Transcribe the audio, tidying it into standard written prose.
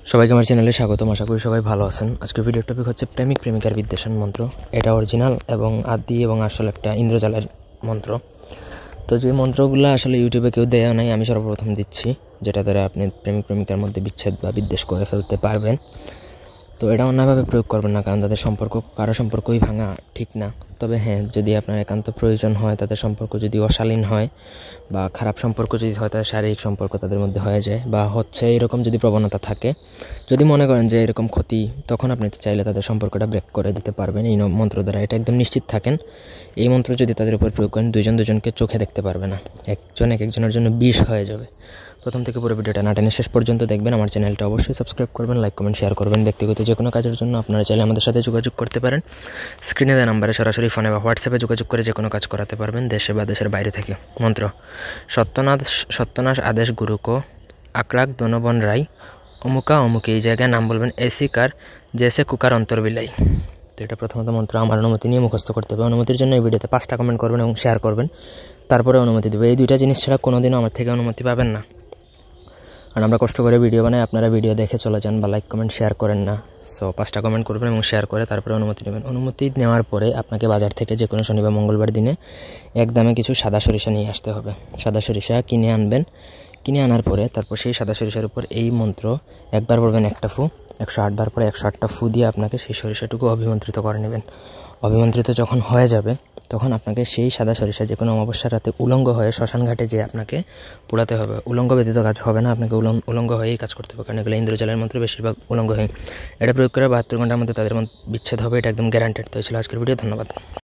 সবাইকে আমার চ্যানেলে স্বাগতম। আশা করি সবাই ভালো আছেন। আজকের ভিডিওর টপিক হচ্ছে প্রেমিক প্রেমিকার বিদ্বেষণ মন্ত্র। এটা অরিজিনাল এবং আদি এবং আসল একটা ইন্দ্রজালের মন্ত্র। তো যে মন্ত্রগুলো আসলে ইউটিউবে কেউ দেয়া নাই, আমি সর্বপ্রথম দিচ্ছি, যেটা দ্বারা আপনি প্রেমিক প্রেমিকার মধ্যে বিচ্ছেদ বা বিদ্বেষ করে ফেলতে পারবেন। তো এটা অন্যভাবে প্রয়োগ করবেন না, কারণ তাদের সম্পর্ক কারো সম্পর্কই ভাঙা ঠিক না। তবে হ্যাঁ, যদি আপনার একান্ত প্রয়োজন হয়, তাদের সম্পর্ক যদি অশালীন হয় বা খারাপ সম্পর্ক যদি হয়, তাদের শারীরিক সম্পর্ক তাদের মধ্যে হয়ে যায় বা হচ্ছে এরকম যদি প্রবণতা থাকে, যদি মনে করেন যে এরকম ক্ষতি, তখন আপনি চাইলে তাদের সম্পর্কটা ব্রেক করে দিতে পারবেন এই মন্ত্র দ্বারা। এটা একদম নিশ্চিত থাকেন। এই মন্ত্র যদি তাদের উপর প্রয়োগ করেন, দুজনকে চোখে দেখতে পারবে না, একজন এক একজনের জন্য বিষ হয়ে যাবে। প্রথম থেকে পুরো ভিডিওটা না টেনে শেষ পর্যন্ত দেখবেন। আমার চ্যানেলটা অবশ্যই সাবস্ক্রাইব করবেন, লাইক কমেন্ট শেয়ার করবেন। ব্যক্তিগত যে কোনো কাজের জন্য আপনারা চাইলে আমাদের সাথে যোগাযোগ করতে পারেন। স্ক্রিনে দেওয়া নাম্বারে সরাসরি ফোনে বা হোয়াটসঅ্যাপে যোগাযোগ করে যে কোনো কাজ করাতে পারবেন, দেশে বা দেশের বাইরে থেকে। মন্ত্র: সত্যনাশ আদেশ গুরুকো আকরাক দনবন রাই অমুকা অমুকে। এই জায়গায় নাম বলবেন এসি কার জেসে কুকার অন্তর বিলাই। তো এটা প্রথমত মন্ত্র আমার অনুমতি নিয়ে মুখস্থ করতে হবে। অনুমতির জন্য এই ভিডিওতে 5টা কমেন্ট করবেন এবং শেয়ার করবেন, তারপরে অনুমতি দেবে। এই দুইটা জিনিস ছাড়া কোনোদিনও আমার থেকে অনুমতি পাবেন না। আর আমরা কষ্ট করে ভিডিও বানাই, আপনারা ভিডিও দেখে চলে যান বা লাইক কমেন্ট শেয়ার করেন না। সো 5টা কমেন্ট করবেন এবং শেয়ার করে তারপরে অনুমতি নেবেন। অনুমতি নেওয়ার পরে আপনাকে বাজার থেকে যে কোনো শনি বা মঙ্গলবার দিনে একদমে কিছু সাদা সরিষা নিয়ে আসতে হবে। সাদা সরিষা কিনে আনবেন। কিনে আনার পরে তারপর সেই সাদা সরিষার উপর এই মন্ত্র একবার পড়বেন, একটা ফু, 108 বার পরে 108টা ফু দিয়ে আপনাকে সেই সরিষাটুকু অভিমন্ত্রিত করে নেবেন। অভিমন্ত্রিত যখন হয়ে যাবে, তখন আপনাকে সেই সাদা সরিষা যে কোনো অমাবস্যার রাতে উলঙ্গ হয়ে শ্মশান ঘাটে যেয়ে আপনাকে পোড়াতে হবে। উলঙ্গ ব্যতীত কাজ হবে না, আপনাকে উলঙ্গ হয়েই কাজ করতে হবে, কারণ এগুলো ইন্দ্রজালের মন্ত্র, বেশিরভাগ উলঙ্গ হয়ে। এটা প্রয়োগ করে 72 ঘন্টার মধ্যে তাদের বিচ্ছেদ হবে, এটা একদম গ্যারান্টেড। তো ছিল আজকের ভিডিও। ধন্যবাদ।